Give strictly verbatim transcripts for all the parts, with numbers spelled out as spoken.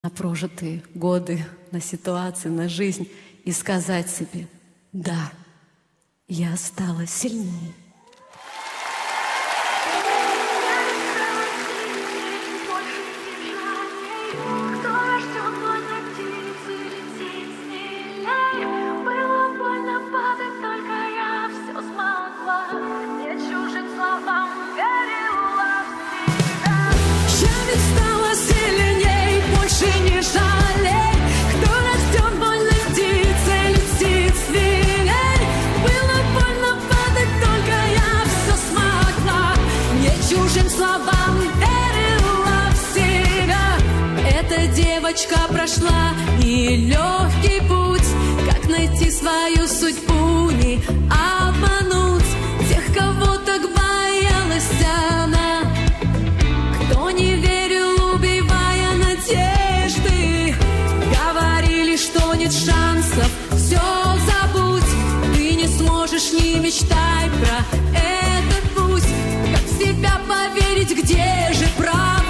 на прожитые годы, на ситуации, на жизнь и сказать себе: да, я стала сильнее. Девочка прошла нелегкий путь, как найти свою судьбу, не обмануть тех, кого так боялась она, кто не верил, убивая надежды, говорили, что нет шансов, все забудь, ты не сможешь, не мечтай про этот путь, как в себя поверить, где же правда?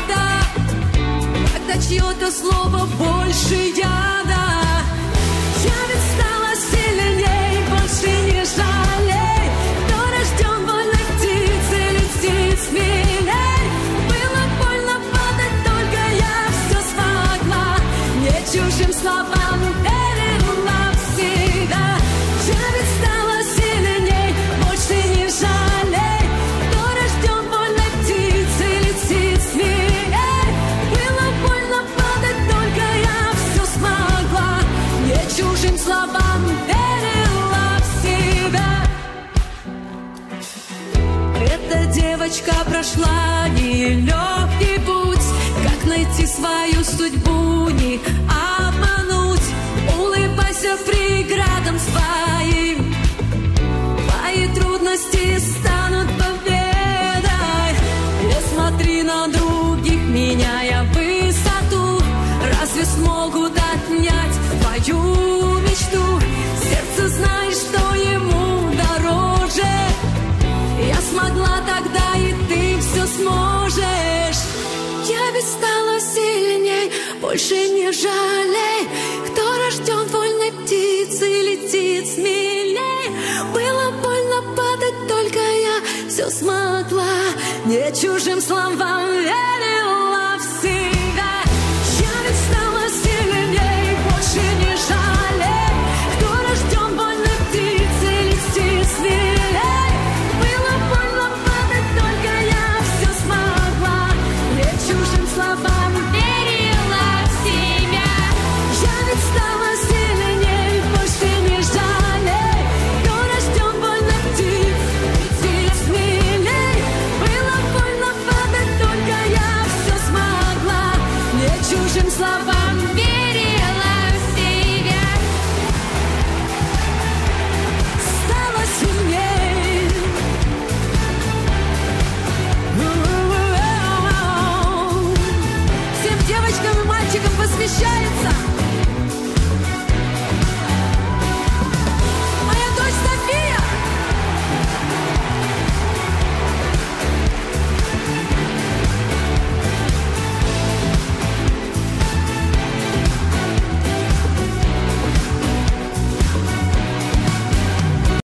Чье-то слово больше яда. Я ведь стала сильней, больше не жалей. Кто рожден вольной птицей, летит смелей. Было больно падать, только я все смогла. Не чужим словам верила в себя. Я ведь стала сильней, больше не жалей. Кто рожден вольной птицей, летит смелей. Чужим словам верила в себя. Эта девочка прошла нелегкий путь, как найти свою судьбу, не обмануть. Улыбайся преградам своим, твои трудности станут победой. Не смотри на других, меняя высоту, разве смогут отнять твою мечту? Сердце знает, что ему дороже. Я смогла тогда, и ты все сможешь. Я ведь стала сильней, больше не жалей. Кто рожден вольной птицей, летит смелей. Было больно падать, только я все смогла. Не чужим словам верила в себя. Я ведь стала сильней, больше не жалей. Кто рожден вольной птицей, летит смелей. Было больно падать, только я все смогла. Не чужим словам верила в себя. Я ведь стала сильней, больше не жалей. Кто рожден вольной птицей, летит смелей. Было больно падать, только я все смогла. Не чужим словам